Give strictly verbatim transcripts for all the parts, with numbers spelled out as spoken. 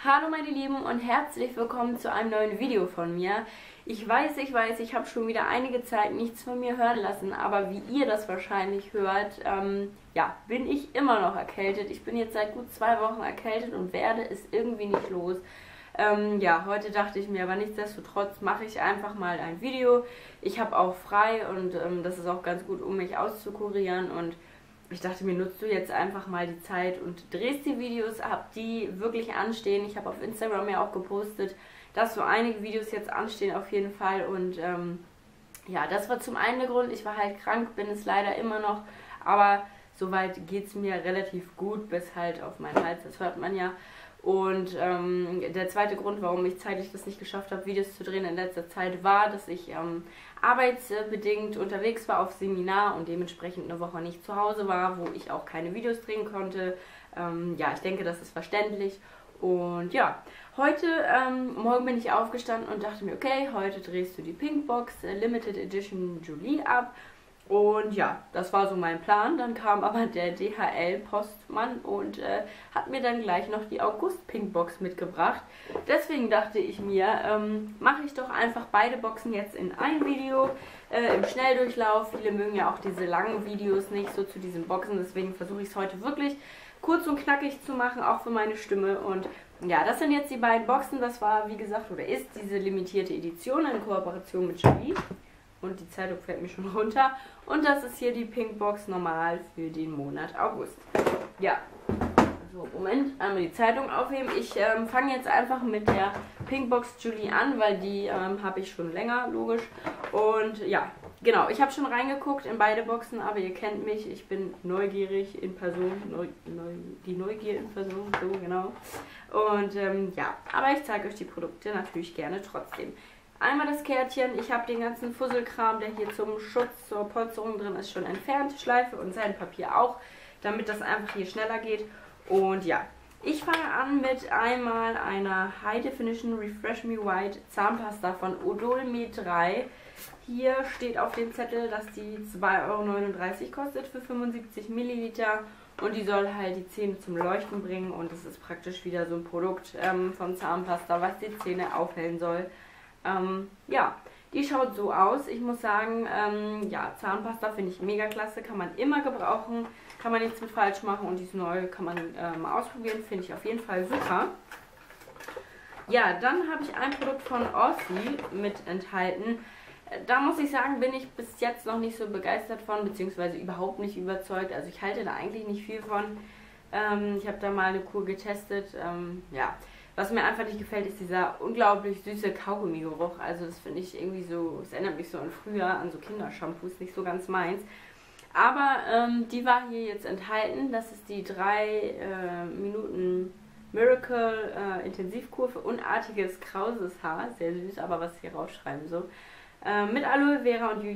Hallo meine Lieben und herzlich willkommen zu einem neuen Video von mir. Ich weiß, ich weiß, ich habe schon wieder einige Zeit nichts von mir hören lassen, aber wie ihr das wahrscheinlich hört, ähm, ja, bin ich immer noch erkältet. Ich bin jetzt seit gut zwei Wochen erkältet und werde es irgendwie nicht los. Ähm, ja, heute dachte ich mir, aber nichtsdestotrotz mache ich einfach mal ein Video. Ich habe auch frei und ähm, das ist auch ganz gut, um mich auszukurieren, und ich dachte mir, nutzt du jetzt einfach mal die Zeit und drehst die Videos ab, die wirklich anstehen. Ich habe auf Instagram ja auch gepostet, dass so einige Videos jetzt anstehen auf jeden Fall. Und ähm, ja, das war zum einen der Grund. Ich war halt krank, bin es leider immer noch. Aber soweit geht es mir relativ gut, bis halt auf meinen Hals, das hört man ja. Und ähm, der zweite Grund, warum ich zeitlich das nicht geschafft habe, Videos zu drehen in letzter Zeit, war, dass ich ähm, arbeitsbedingt unterwegs war auf Seminar und dementsprechend eine Woche nicht zu Hause war, wo ich auch keine Videos drehen konnte. Ähm, ja, ich denke, das ist verständlich. Und ja, heute, ähm, morgen bin ich aufgestanden und dachte mir, okay, heute drehst du die Pinkbox äh, Limited Edition Julie ab. Und ja, das war so mein Plan. Dann kam aber der D H L-Postmann und äh, hat mir dann gleich noch die August-Pinkbox mitgebracht. Deswegen dachte ich mir, ähm, mache ich doch einfach beide Boxen jetzt in ein Video äh, im Schnelldurchlauf. Viele mögen ja auch diese langen Videos nicht so zu diesen Boxen. Deswegen versuche ich es heute wirklich kurz und knackig zu machen, auch für meine Stimme. Und ja, das sind jetzt die beiden Boxen. Das war, wie gesagt, oder ist diese limitierte Edition in Kooperation mit Julie. Und die Zeitung fällt mir schon runter. Und das ist hier die Pinkbox normal für den Monat August. Ja, so, Moment, einmal die Zeitung aufheben. Ich ähm, fange jetzt einfach mit der Pinkbox Julie an, weil die ähm, habe ich schon länger, logisch. Und ja, genau, ich habe schon reingeguckt in beide Boxen, aber ihr kennt mich. Ich bin neugierig in Person, neu, neu, die Neugier in Person, so genau. Und ähm, ja, aber ich zeige euch die Produkte natürlich gerne trotzdem. Einmal das Kärtchen, ich habe den ganzen Fusselkram, der hier zum Schutz, zur Polsterung drin ist, schon entfernt. Schleife und Seidenpapier auch, damit das einfach hier schneller geht. Und ja, ich fange an mit einmal einer High Definition Refresh Me White Zahnpasta von Odol-Me drei. Hier steht auf dem Zettel, dass die zwei Euro neununddreißig kostet für fünfundsiebzig Milliliter. Und die soll halt die Zähne zum Leuchten bringen. Und es ist praktisch wieder so ein Produkt ähm, von Zahnpasta, was die Zähne aufhellen soll. Ähm, ja, die schaut so aus. Ich muss sagen, ähm, ja, Zahnpasta finde ich mega klasse, kann man immer gebrauchen, kann man nichts mit falsch machen, und die ist neu, kann man äh, mal ausprobieren, finde ich auf jeden Fall super. Ja, dann habe ich ein Produkt von Aussie mit enthalten. Da muss ich sagen, bin ich bis jetzt noch nicht so begeistert von, beziehungsweise überhaupt nicht überzeugt. Also ich halte da eigentlich nicht viel von. Ähm, ich habe da mal eine Kur getestet, ähm, ja. Was mir einfach nicht gefällt, ist dieser unglaublich süße Kaugummi-Geruch. Also das finde ich irgendwie so, es erinnert mich so an früher, an so Kindershampoos, nicht so ganz meins. Aber ähm, die war hier jetzt enthalten. Das ist die drei äh, Minuten Miracle äh, Intensivkur für unartiges, krauses Haar. Sehr süß, aber was ich hier rausschreiben so. Äh, mit Aloe Vera und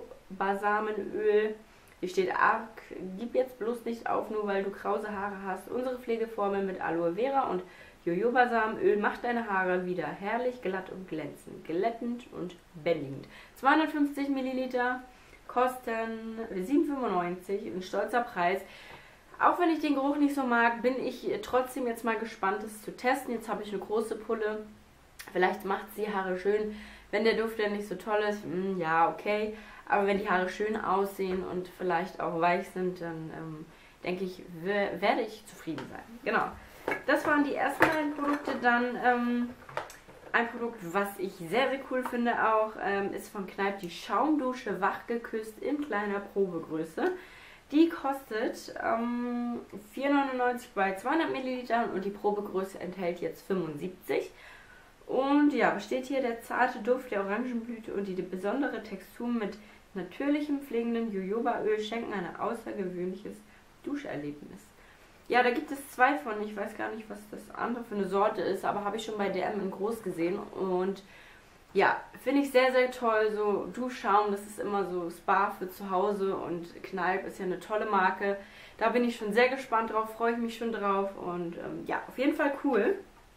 Jojoba-Samenöl. Hier steht arg, gib jetzt bloß nicht auf, nur weil du krause Haare hast. Unsere Pflegeformel mit Aloe Vera und Jojoba-Samenöl macht deine Haare wieder herrlich, glatt und glänzend, glättend und bändigend. zweihundertfünfzig Milliliter kosten sieben fünfundneunzig, ein stolzer Preis. Auch wenn ich den Geruch nicht so mag, bin ich trotzdem jetzt mal gespannt, es zu testen. Jetzt habe ich eine große Pulle, vielleicht macht es die Haare schön. Wenn der Duft dann nicht so toll ist, mh, ja, okay. Aber wenn die Haare schön aussehen und vielleicht auch weich sind, dann ähm, denke ich, werde ich zufrieden sein. Genau. Das waren die ersten beiden Produkte. Dann ähm, ein Produkt, was ich sehr, sehr cool finde auch, ähm, ist von Kneipp die Schaumdusche Wach geküsst in kleiner Probegröße. Die kostet ähm, vier neunundneunzig bei zweihundert Millilitern und die Probegröße enthält jetzt fünfundsiebzig. Und ja, besteht hier der zarte Duft der Orangenblüte und die besondere Textur mit natürlichem pflegendem Jojobaöl schenken ein außergewöhnliches Duscherlebnis. Ja, da gibt es zwei von. Ich weiß gar nicht, was das andere für eine Sorte ist, aber habe ich schon bei D M in groß gesehen. Und ja, finde ich sehr, sehr toll. So Duschschaum, das ist immer so Spa für zu Hause, und Kneipp ist ja eine tolle Marke. Da bin ich schon sehr gespannt drauf, freue ich mich schon drauf, und ähm, ja, auf jeden Fall cool.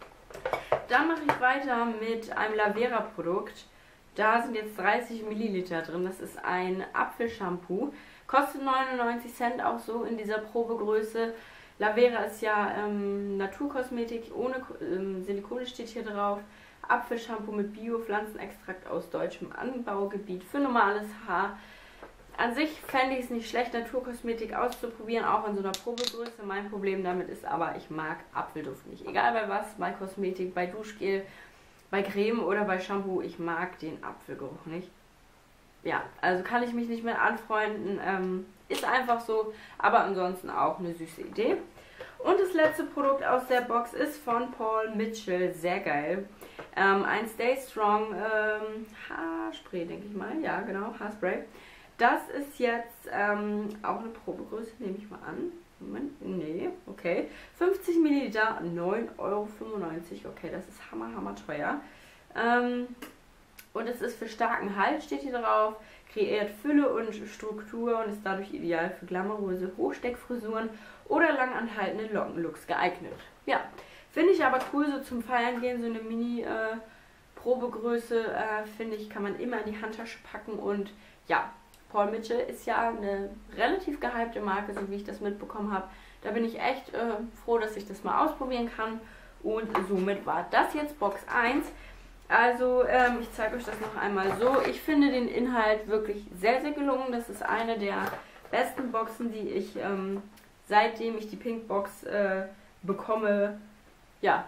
Dann mache ich weiter mit einem Lavera-Produkt. Da sind jetzt dreißig Milliliter drin. Das ist ein Apfelshampoo. Kostet neunundneunzig Cent, auch so in dieser Probegröße. Lavera ist ja ähm, Naturkosmetik ohne ähm, Silikone, steht hier drauf. Apfelshampoo mit Bio-Pflanzenextrakt aus deutschem Anbaugebiet für normales Haar. An sich fände ich es nicht schlecht, Naturkosmetik auszuprobieren, auch in so einer Probegröße. Mein Problem damit ist aber, ich mag Apfelduft nicht. Egal bei was, bei Kosmetik, bei Duschgel, bei Creme oder bei Shampoo, ich mag den Apfelgeruch nicht. Ja, also kann ich mich nicht mehr anfreunden, ähm, ist einfach so, aber ansonsten auch eine süße Idee. Und das letzte Produkt aus der Box ist von Paul Mitchell, sehr geil. Ähm, ein Stay Strong ähm, Haarspray, denke ich mal, ja genau, Haarspray. Das ist jetzt ähm, auch eine Probegröße, nehme ich mal an. Moment, nee, okay. fünfzig Milliliter, neun Euro fünfundneunzig, okay, das ist hammer, hammer teuer. Ähm, und es ist für starken Halt, steht hier drauf, kreiert Fülle und Struktur und ist dadurch ideal für glamouröse Hochsteckfrisuren oder langanhaltende Lockenlooks geeignet. Ja, finde ich aber cool, so zum Feiern gehen, so eine Mini-Probegröße, äh, äh, finde ich, kann man immer in die Handtasche packen und ja, Paul Mitchell ist ja eine relativ gehypte Marke, so wie ich das mitbekommen habe. Da bin ich echt äh, froh, dass ich das mal ausprobieren kann. Und somit war das jetzt Box eins. Also ähm, ich zeige euch das noch einmal so. Ich finde den Inhalt wirklich sehr, sehr gelungen. Das ist eine der besten Boxen, die ich ähm, seitdem ich die Pinkbox äh, bekomme, ja,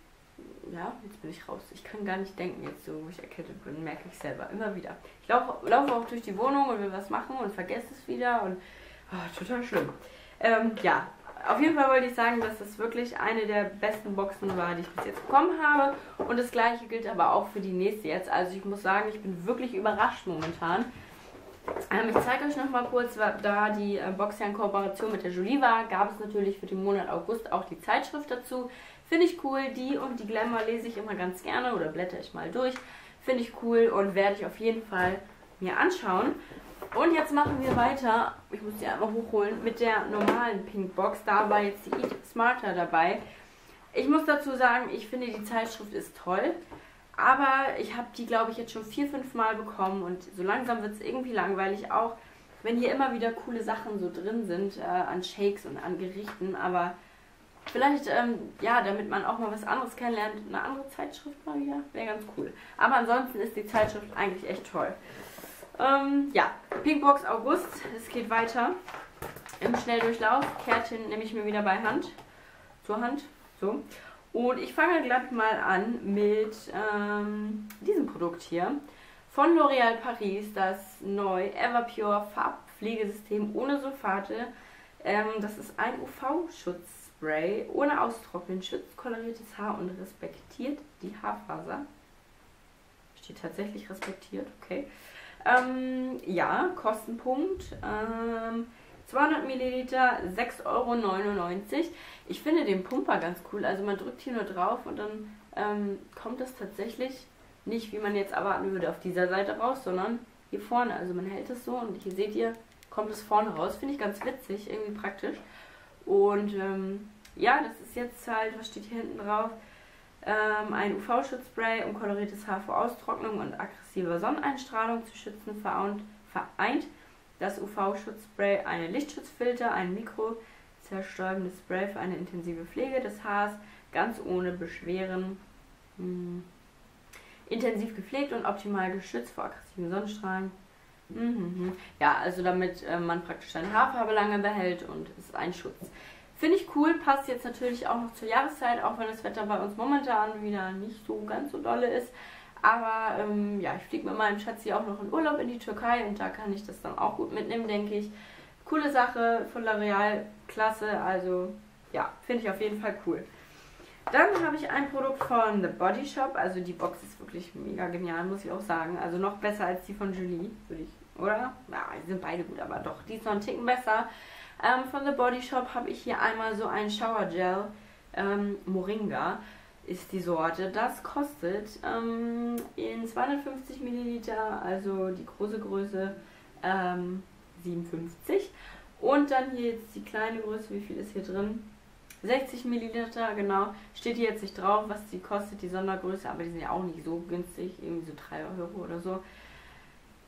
ja, jetzt bin ich raus. Ich kann gar nicht denken jetzt so, wo ich erkältet bin, merke ich selber immer wieder. Ich laufe, laufe auch durch die Wohnung und will was machen und vergesse es wieder und oh, total schlimm. Ähm, ja, auf jeden Fall wollte ich sagen, dass das wirklich eine der besten Boxen war, die ich bis jetzt bekommen habe. Und das gleiche gilt aber auch für die nächste jetzt. Also ich muss sagen, ich bin wirklich überrascht momentan. Ähm, ich zeige euch noch mal kurz, da die äh, Box ja in Kooperation mit der Jolie war, gab es natürlich für den Monat August auch die Zeitschrift dazu. Finde ich cool, die und die Glamour lese ich immer ganz gerne oder blätter ich mal durch. Finde ich cool und werde ich auf jeden Fall mir anschauen. Und jetzt machen wir weiter, ich muss die einmal hochholen, mit der normalen Pinkbox. Da war jetzt die Eat Smarter dabei. Ich muss dazu sagen, ich finde die Zeitschrift ist toll. Aber ich habe die, glaube ich, jetzt schon vier, fünf Mal bekommen und so langsam wird es irgendwie langweilig, auch wenn hier immer wieder coole Sachen so drin sind, äh, an Shakes und an Gerichten, aber vielleicht, ähm, ja, damit man auch mal was anderes kennenlernt, eine andere Zeitschrift mal wieder, wäre ganz cool. Aber ansonsten ist die Zeitschrift eigentlich echt toll. Ähm, ja, Pinkbox August, es geht weiter im Schnelldurchlauf. Kärtchen nehme ich mir wieder bei Hand, zur Hand, so. Und ich fange gleich mal an mit ähm, diesem Produkt hier von L'Oréal Paris, das neu Everpure Farbpflegesystem ohne Sulfate. Ähm, das ist ein U V-Schutzspray ohne Austrocknen, schützt koloriertes Haar und respektiert die Haarfaser. Steht tatsächlich respektiert, okay. Ähm, ja, Kostenpunkt. Ähm, zweihundert Milliliter, sechs Euro neunundneunzig. Ich finde den Pumper ganz cool. Also man drückt hier nur drauf und dann ähm, kommt das tatsächlich nicht, wie man jetzt erwarten würde, auf dieser Seite raus, sondern hier vorne. Also man hält es so und hier seht ihr, kommt es vorne raus. Finde ich ganz witzig, irgendwie praktisch. Und ähm, ja, das ist jetzt halt, was steht hier hinten drauf? Ähm, ein U V-Schutzspray, um koloriertes Haar vor Austrocknung und aggressiver Sonneneinstrahlung zu schützen, vereint. Das U V-Schutzspray, eine Lichtschutzfilter, ein mikrozerstäubendes Spray für eine intensive Pflege des Haars, ganz ohne Beschwerden. Hm. Intensiv gepflegt und optimal geschützt vor aggressiven Sonnenstrahlen. Mhm. Ja, also damit äh, man praktisch seine Haarfarbe lange behält und es ist ein Schutz. Finde ich cool, passt jetzt natürlich auch noch zur Jahreszeit, auch wenn das Wetter bei uns momentan wieder nicht so ganz so dolle ist. Aber ähm, ja, ich fliege mit meinem Schatzi auch noch in Urlaub in die Türkei und da kann ich das dann auch gut mitnehmen, denke ich. Coole Sache von L'Oréal, klasse, also ja, finde ich auf jeden Fall cool. Dann habe ich ein Produkt von The Body Shop, also die Box ist wirklich mega genial, muss ich auch sagen. Also noch besser als die von Jolie, würde ich, oder? Ja, die sind beide gut, aber doch, die ist noch einen Ticken besser. Ähm, von The Body Shop habe ich hier einmal so ein Shower Gel, ähm, Moringa ist die Sorte. Das kostet ähm, in zweihundertfünfzig Milliliter, also die große Größe, ähm, siebenundfünfzig. Und dann hier jetzt die kleine Größe, wie viel ist hier drin? sechzig Milliliter, genau. Steht hier jetzt nicht drauf, was die kostet, die Sondergröße, aber die sind ja auch nicht so günstig, irgendwie so drei Euro oder so.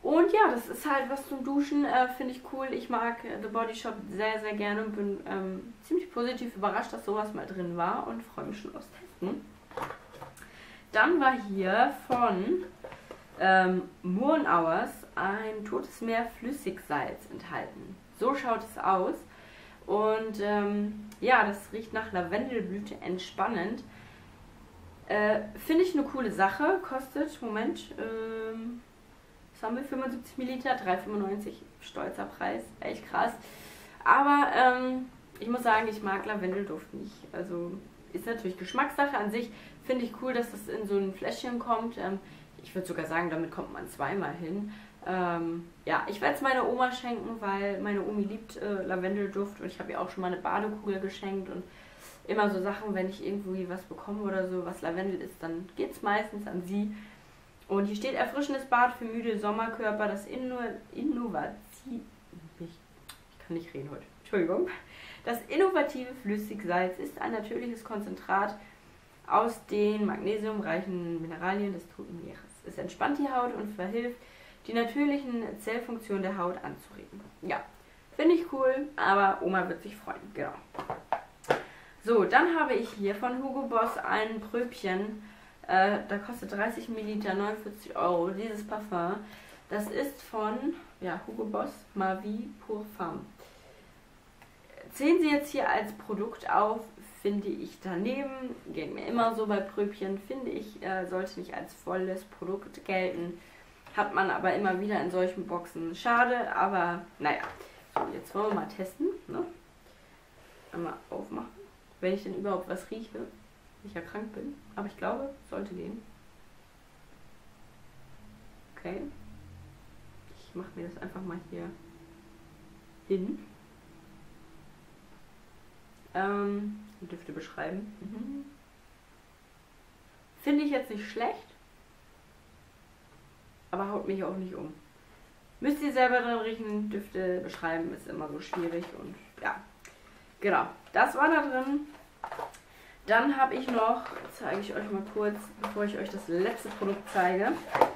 Und ja, das ist halt was zum Duschen, äh, finde ich cool. Ich mag äh, The Body Shop sehr, sehr gerne und bin ähm, ziemlich positiv überrascht, dass sowas mal drin war und freue mich schon aufs Testen. Dann war hier von ähm, Moore and Hours ein Totes Meer Flüssigsalz enthalten. So schaut es aus. Und ähm, ja, das riecht nach Lavendelblüte entspannend. Äh, finde ich eine coole Sache. Kostet, Moment, ähm, was haben wir, fünfundsiebzig Milliliter, drei fünfundneunzig, stolzer Preis, echt krass. Aber ähm, ich muss sagen, ich mag Lavendelduft nicht. Also ist natürlich Geschmackssache an sich. Finde ich cool, dass das in so ein Fläschchen kommt. Ähm, ich würde sogar sagen, damit kommt man zweimal hin. Ähm, ja, ich werde es meiner Oma schenken, weil meine Omi liebt äh, Lavendelduft und ich habe ihr auch schon mal eine Badekugel geschenkt und immer so Sachen, wenn ich irgendwie was bekomme oder so, was Lavendel ist, dann geht es meistens an sie. Und hier steht erfrischendes Bad für müde Sommerkörper, das Inno Innovativ... Ich kann nicht reden heute, Entschuldigung. Das innovative Flüssigsalz ist ein natürliches Konzentrat aus den magnesiumreichen Mineralien des Toten Meeres. Es entspannt die Haut und verhilft, die natürlichen Zellfunktionen der Haut anzuregen. Ja, finde ich cool, aber Oma wird sich freuen, genau. So, dann habe ich hier von Hugo Boss ein Pröbchen, äh, da kostet dreißig Milliliter neunundvierzig Euro, dieses Parfum. Das ist von, ja, Hugo Boss, Ma Vie Pour Femme. Zählen Sie jetzt hier als Produkt auf, finde ich daneben, geht mir immer so bei Pröbchen, finde ich, äh, sollte nicht als volles Produkt gelten. Hat man aber immer wieder in solchen Boxen. Schade, aber naja. So, jetzt wollen wir mal testen, ne? Einmal aufmachen. Wenn ich denn überhaupt was rieche, wenn ich ja krank bin. Aber ich glaube, sollte gehen. Okay. Ich mache mir das einfach mal hier hin. Ähm, Düfte beschreiben. Mhm. Finde ich jetzt nicht schlecht, aber haut mich auch nicht um. Müsst ihr selber drin riechen, Düfte beschreiben ist immer so schwierig und ja. Genau, das war da drin. Dann habe ich noch, zeige ich euch mal kurz, bevor ich euch das letzte Produkt zeige,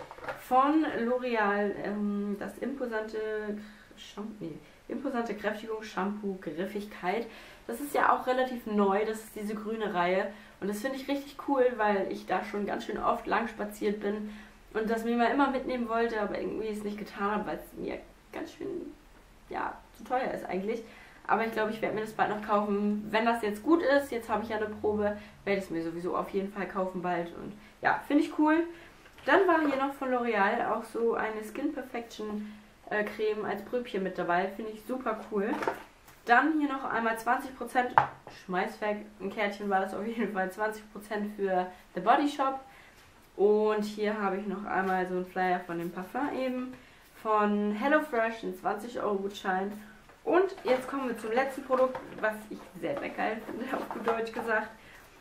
von L'Oreal ähm, das imposante Shampoo, nee, imposante Kräftigung Shampoo Griffigkeit. Das ist ja auch relativ neu, das ist diese grüne Reihe und das finde ich richtig cool, weil ich da schon ganz schön oft lang spaziert bin und das mir mal immer mitnehmen wollte, aber irgendwie es nicht getan habe, weil es mir ganz schön, ja, zu teuer ist eigentlich. Aber ich glaube, ich werde mir das bald noch kaufen. Wenn das jetzt gut ist, jetzt habe ich ja eine Probe, werde ich es mir sowieso auf jeden Fall kaufen bald. Und ja, finde ich cool. Dann war hier noch von L'Oreal auch so eine Skin Perfection äh, Creme als Pröbchen mit dabei. Finde ich super cool. Dann hier noch einmal zwanzig Prozent, schmeiß weg, ein Kärtchen war das auf jeden Fall, zwanzig Prozent für The Body Shop. Und hier habe ich noch einmal so einen Flyer von dem Parfum eben. Von HelloFresh, einen zwanzig Euro Gutschein. Und jetzt kommen wir zum letzten Produkt, was ich sehr, sehr geil finde, auf gut Deutsch gesagt.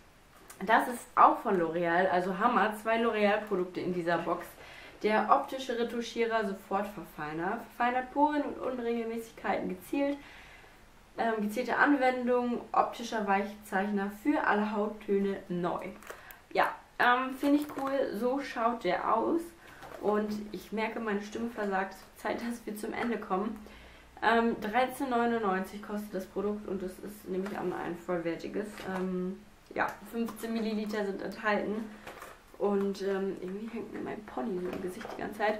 Das ist auch von L'Oreal, also Hammer, zwei L'Oreal-Produkte in dieser Box. Der optische Retuschierer Sofortverfeiner, verfeinert Poren und Unregelmäßigkeiten gezielt. Ähm, gezielte Anwendung, optischer Weichzeichner für alle Hauttöne neu. Ja, ähm, finde ich cool, so schaut der aus. Und ich merke, meine Stimme versagt, es wird Zeit, dass wir zum Ende kommen. Ähm, dreizehn neunundneunzig kostet das Produkt und das ist nämlich an ein vollwertiges. Ähm, ja, fünfzehn Milliliter sind enthalten und ähm, irgendwie hängt mir mein Pony so im Gesicht die ganze Zeit.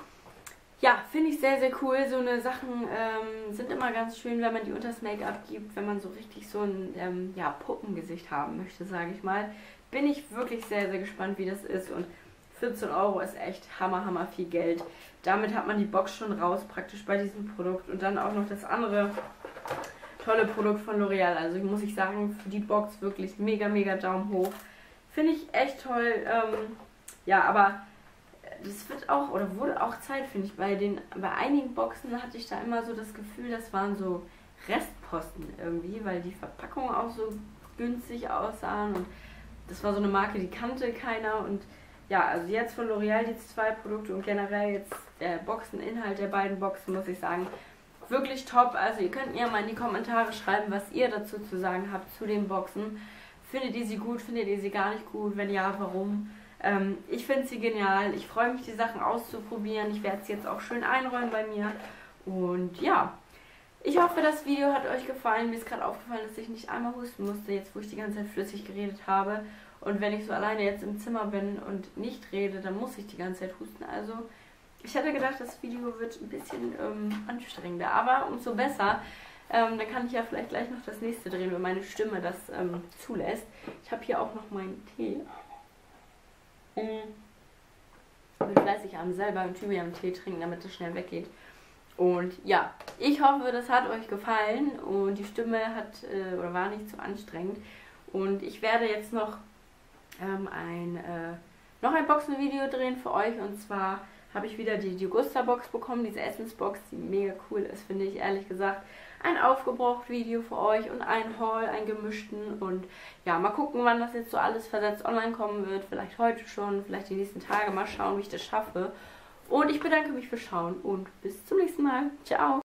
Ja, finde ich sehr, sehr cool. So eine Sachen ähm, sind immer ganz schön, wenn man die unters Make-up gibt, wenn man so richtig so ein ähm, ja, Puppengesicht haben möchte, sage ich mal. Bin ich wirklich sehr, sehr gespannt, wie das ist und vierzehn Euro ist echt hammer, hammer viel Geld. Damit hat man die Box schon raus, praktisch bei diesem Produkt. Und dann auch noch das andere tolle Produkt von L'Oreal. Also muss ich sagen, für die Box wirklich mega, mega Daumen hoch. Finde ich echt toll. Ähm, ja, aber das wird auch, oder wurde auch Zeit, finde ich. Bei, den, bei einigen Boxen hatte ich da immer so das Gefühl, das waren so Restposten irgendwie, weil die Verpackungen auch so günstig aussahen. Und das war so eine Marke, die kannte keiner. Und ja, also jetzt von L'Oreal die zwei Produkte und generell jetzt der Boxeninhalt der beiden Boxen, muss ich sagen, wirklich top. Also ihr könnt mir mal in die Kommentare schreiben, was ihr dazu zu sagen habt zu den Boxen. Findet ihr sie gut, findet ihr sie gar nicht gut? Wenn ja, warum? Ähm, ich finde sie genial. Ich freue mich, die Sachen auszuprobieren. Ich werde sie jetzt auch schön einräumen bei mir. Und ja, ich hoffe, das Video hat euch gefallen. Mir ist gerade aufgefallen, dass ich nicht einmal husten musste, jetzt wo ich die ganze Zeit flüssig geredet habe. Und wenn ich so alleine jetzt im Zimmer bin und nicht rede, dann muss ich die ganze Zeit husten. Also ich hätte gedacht, das Video wird ein bisschen ähm, anstrengender, aber umso besser. Ähm, dann kann ich ja vielleicht gleich noch das nächste drehen, wenn meine Stimme das ähm, zulässt. Ich habe hier auch noch meinen Tee. Ich bin fleißig am selber einen Thymian-Tee trinken, damit es schnell weggeht. Und ja, ich hoffe, das hat euch gefallen und die Stimme hat äh, oder war nicht zu anstrengend. Und ich werde jetzt noch ähm, ein äh, noch ein Boxenvideo drehen für euch, und zwar habe ich wieder die Jugusta-Box bekommen, diese Essensbox, die mega cool ist, finde ich, ehrlich gesagt. Ein Aufgebraucht-Video für euch und ein Haul, einen gemischten. Und ja, mal gucken, wann das jetzt so alles versetzt online kommen wird. Vielleicht heute schon, vielleicht die nächsten Tage. Mal schauen, wie ich das schaffe. Und ich bedanke mich fürs Schauen und bis zum nächsten Mal. Ciao!